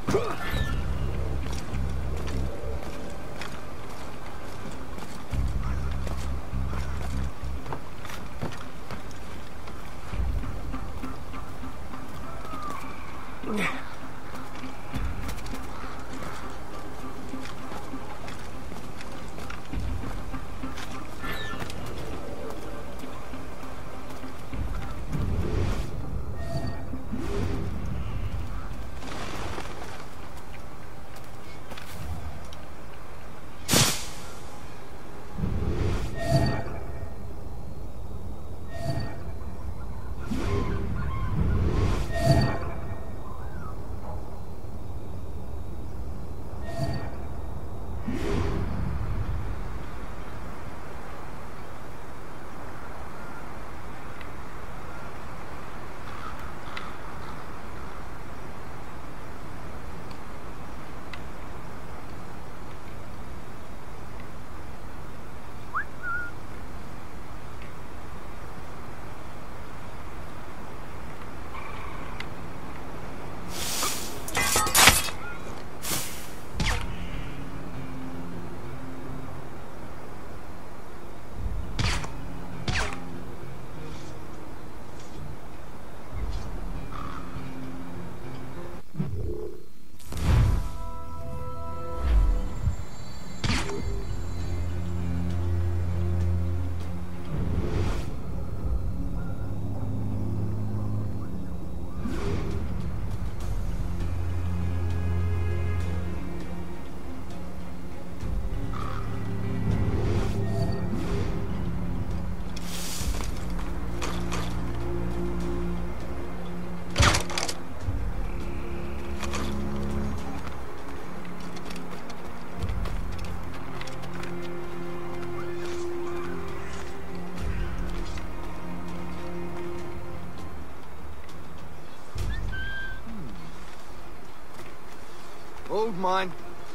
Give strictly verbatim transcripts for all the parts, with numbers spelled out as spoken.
Hold mine.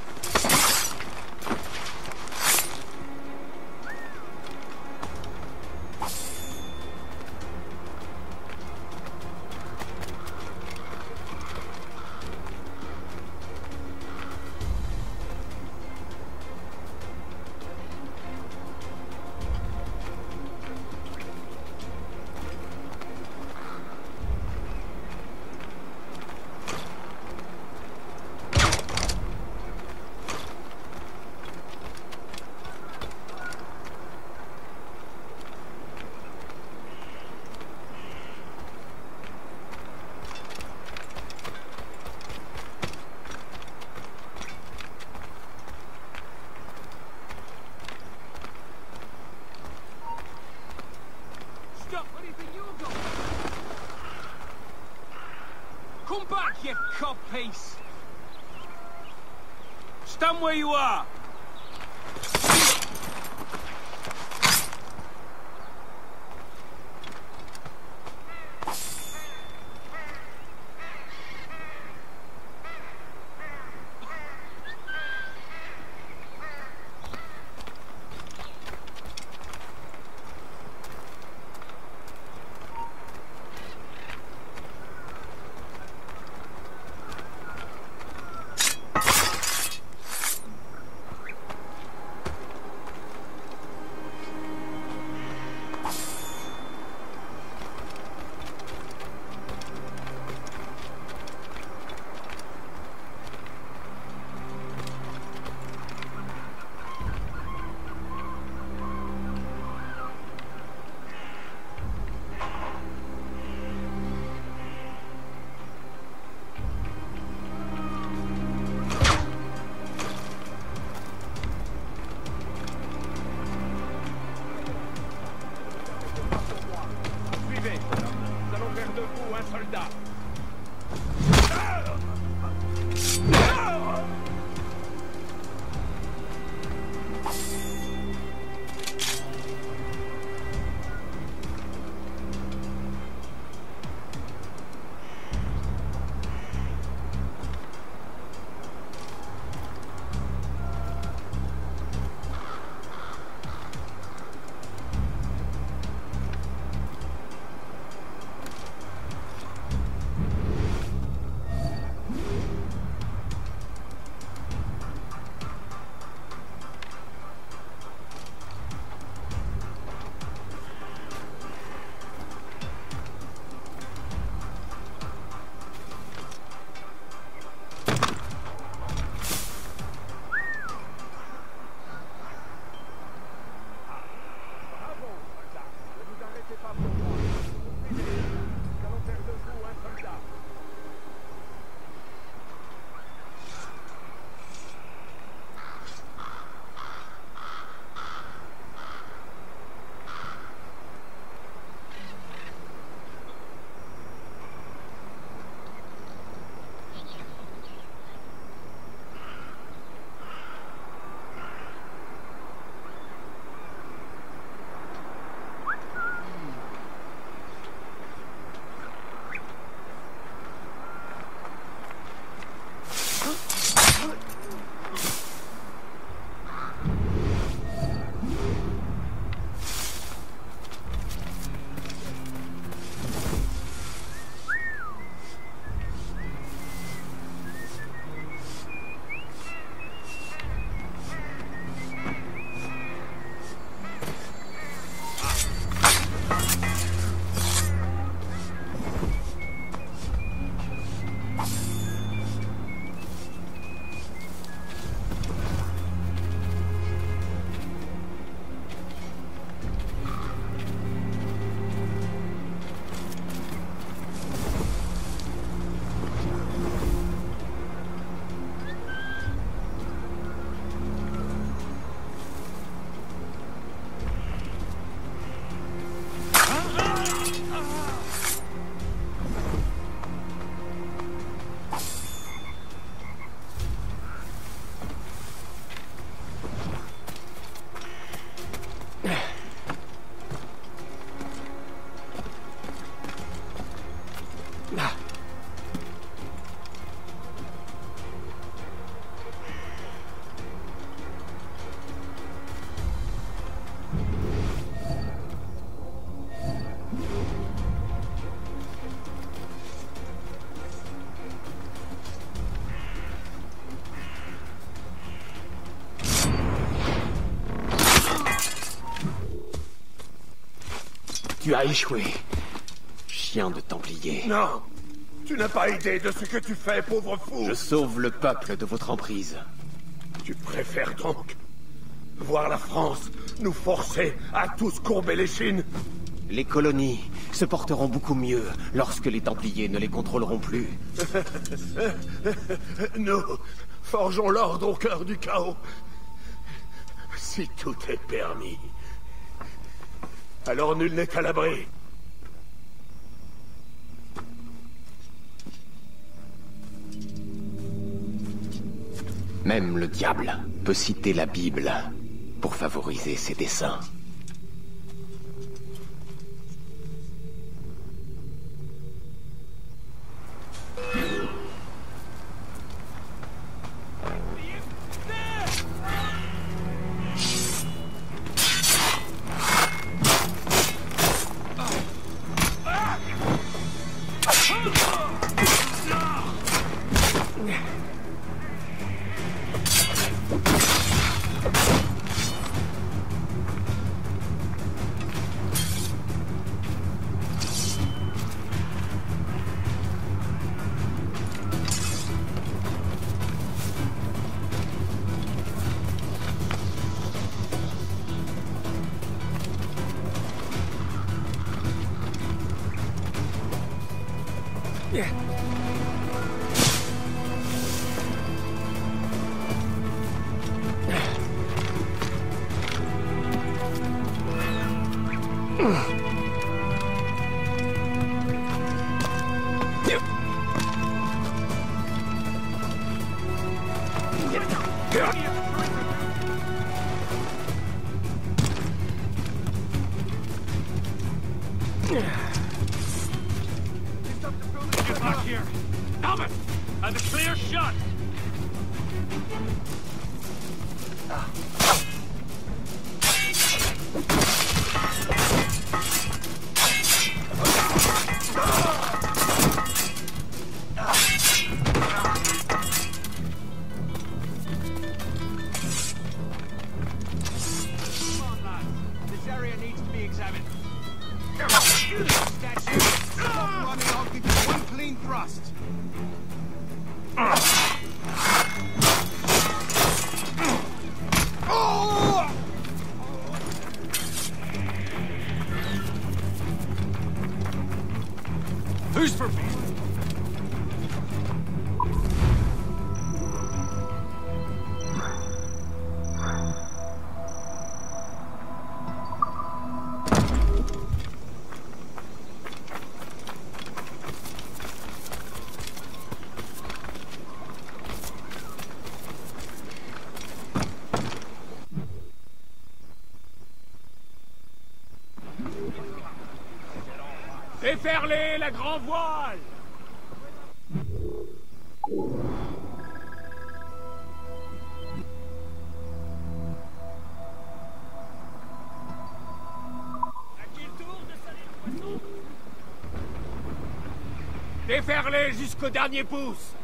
Come back, you codpiece! Stand where you are! Tu as échoué. Chien de Templier. Non! Tu n'as pas idée de ce que tu fais, pauvre fou! Je sauve le peuple de votre emprise. Tu préfères donc voir la France nous forcer à tous courber les chines? Les colonies se porteront beaucoup mieux lorsque les Templiers ne les contrôleront plus. Nous forgeons l'ordre au cœur du chaos. Si tout est permis, alors nul n'est à l'abri. Même le diable peut citer la Bible pour favoriser ses desseins. Get back here! Helmet! And a clear shot! Who's for me? Déferlez la grand voile! Déferlez jusqu'au dernier pouce!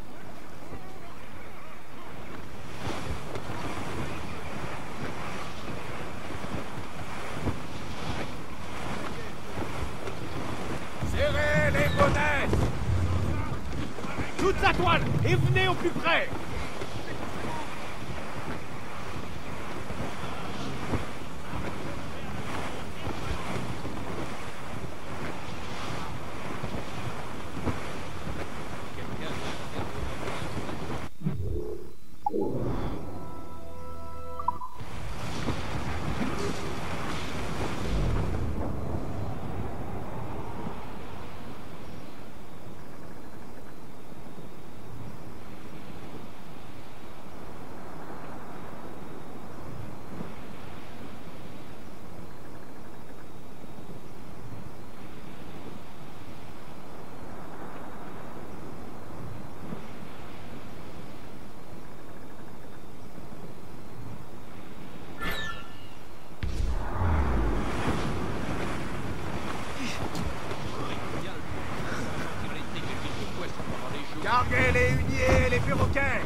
Serrez les godesses! Toute la toile! Et venez au plus près! Larguez les huniers et les perroquets!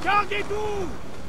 Larguez tout!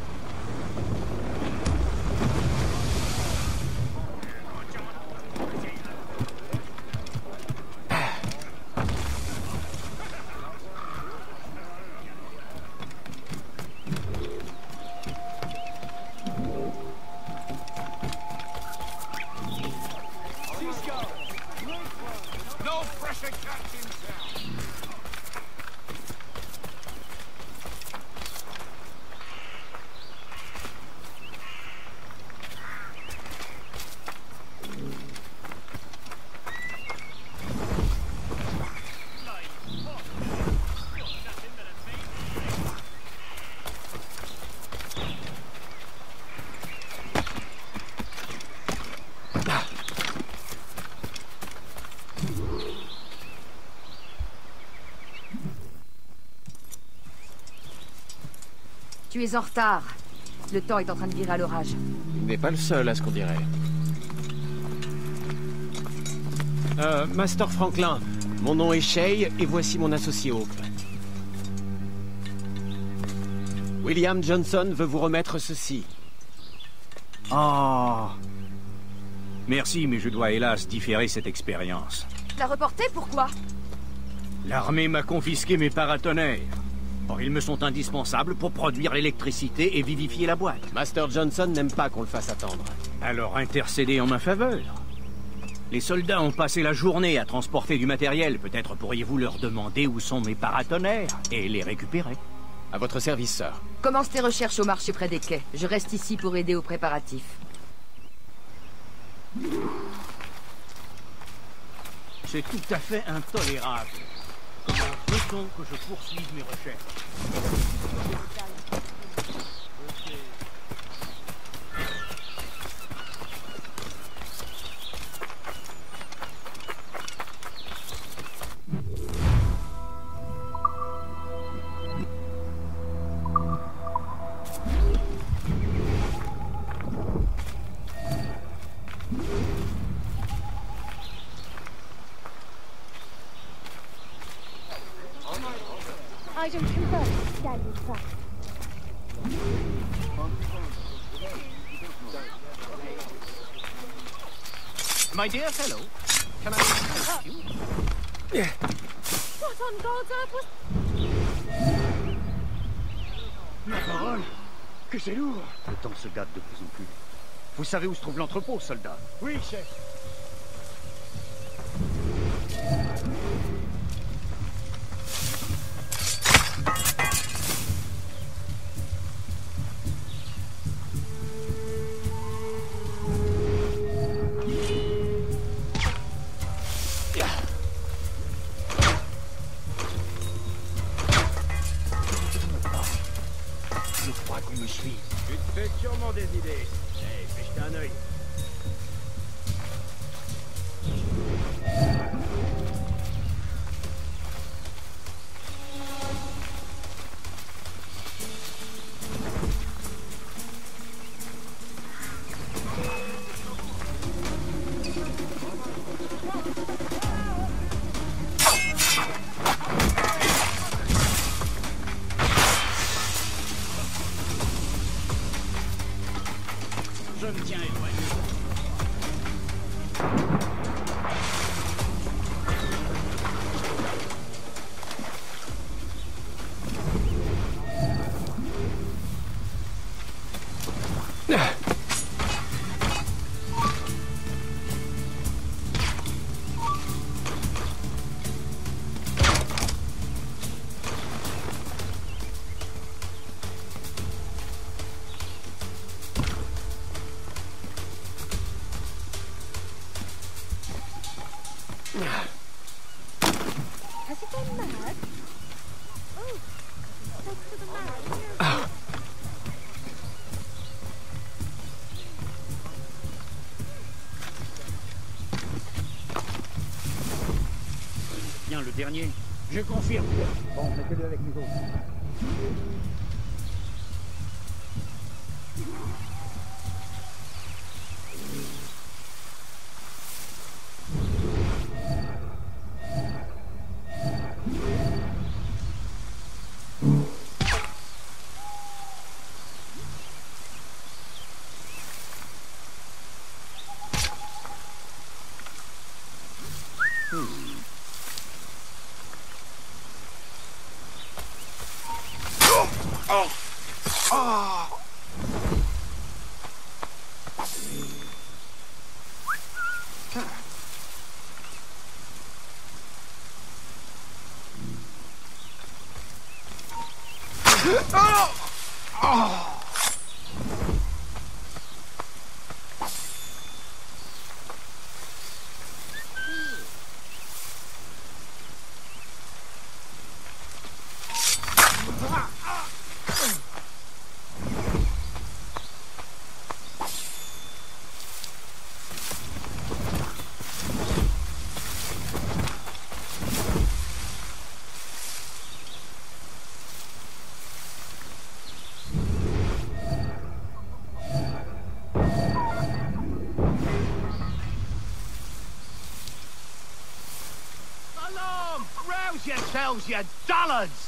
Tu es en retard. Le temps est en train de virer à l'orage. Il n'est pas le seul à ce qu'on dirait. Euh, Master Franklin, mon nom est Shay et voici mon associé Hawk. William Johnson veut vous remettre ceci. Oh. Merci, mais je dois hélas différer cette expérience. La reporter, pourquoi? L'armée m'a confisqué mes paratonnerres. Or, ils me sont indispensables pour produire l'électricité et vivifier la boîte. Master Johnson n'aime pas qu'on le fasse attendre. Alors intercédez en ma faveur. Les soldats ont passé la journée à transporter du matériel. Peut-être pourriez-vous leur demander où sont mes paratonnerres et les récupérer. À votre service, sir. Commence tes recherches au marché près des quais. Je reste ici pour aider aux préparatifs. C'est tout à fait intolérable. Comment veut-on que je poursuive mes recherches? Item confirmed. Standing track. My dear fellow, can I help you? What on God's earth was... Ma parole, que c'est lourd. Le temps se gâte de plus en plus. Vous savez où se trouve l'entrepôt, soldat? Oui, chef. Je crois qu'on me suit. Tu te fais sûrement des idées. Hey, fais jeter un œil. Je me tiens éloigné. Has it gone mad? Oh, thanks for the mad. Bien, le dernier. Je confirme. Bon, mettez-le avec les autres. Rouse yourselves, you dullards!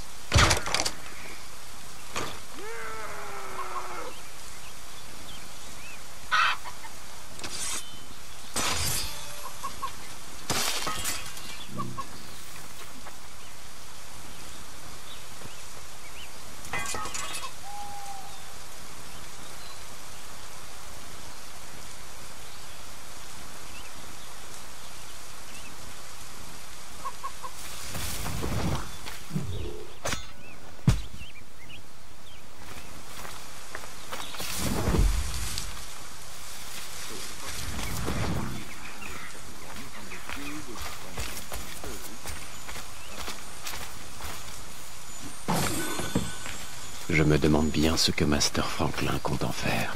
Je me demande bien ce que Master Franklin compte en faire.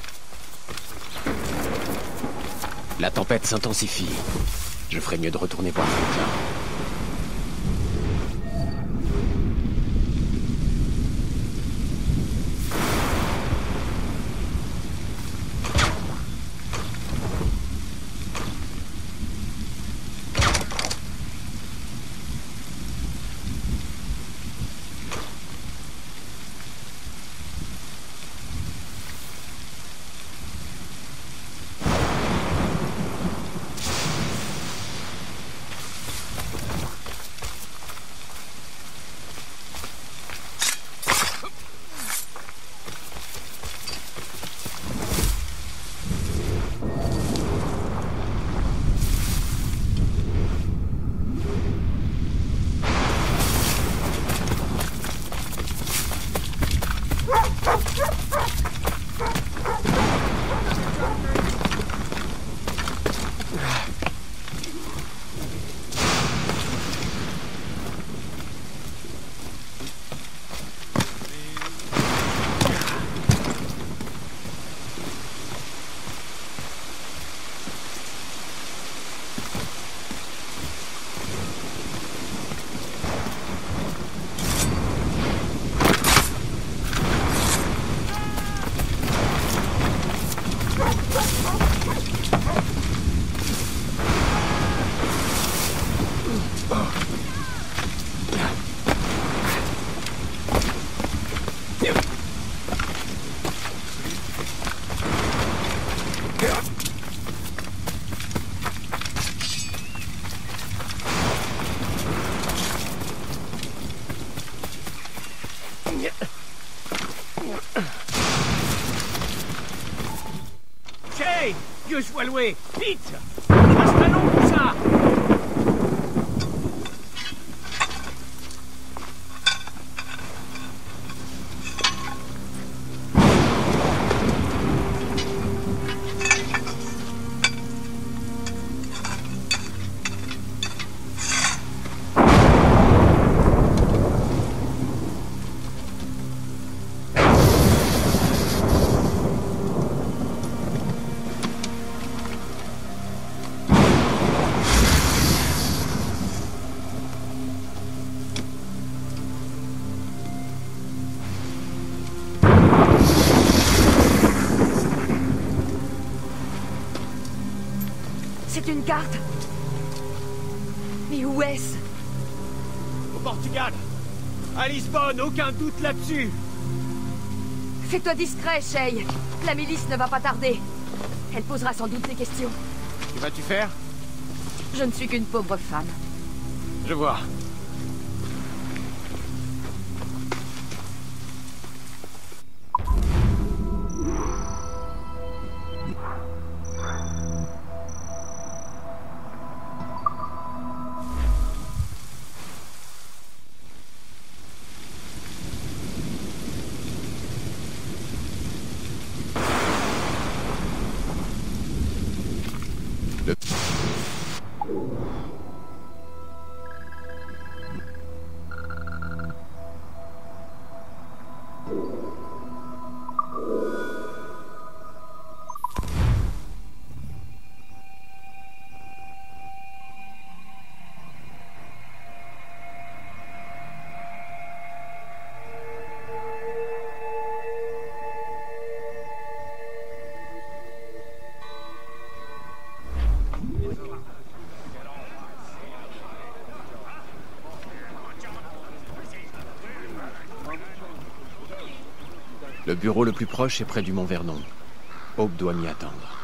La tempête s'intensifie. Je ferais mieux de retourner voir Franklin. Hey, vieux Joaloué, vite! Installons tout ça! C'est une carte. Mais où est-ce? Au Portugal. À Lisbonne, aucun doute là-dessus. Fais-toi discret, Shay. La milice ne va pas tarder. Elle posera sans doute des questions. Que vas-tu faire? Je ne suis qu'une pauvre femme. Je vois. Le bureau le plus proche est près du mont Vernon. Hope doit m'y attendre.